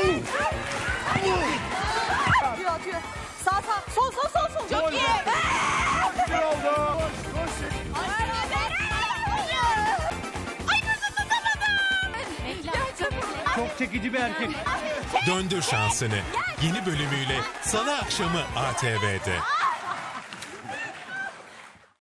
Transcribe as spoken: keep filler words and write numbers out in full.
Atıyor atıyor. Sağ sağ. Sol sol sol sol. Çok iyi. Bir oldu. Çok çekici bir erkek. Döndür şansını. Yeni bölümüyle Salı akşamı A T V'de.